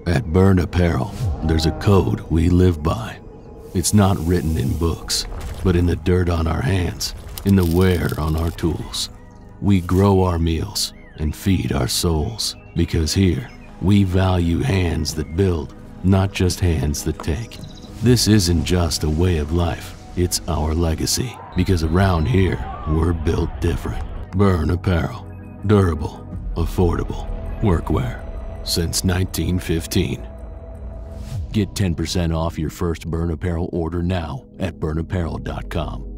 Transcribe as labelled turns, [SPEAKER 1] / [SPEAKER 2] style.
[SPEAKER 1] At Berne Apparel, there's a code we live by. It's not written in books, but in the dirt on our hands, in the wear on our tools. We grow our meals and feed our souls, because here, we value hands that build, not just hands that take. This isn't just a way of life, it's our legacy, because around here, we're built different. Berne Apparel. Durable, affordable, workwear. Since 1915. Get 10% off your first Berne Apparel order now at berneapparel.com.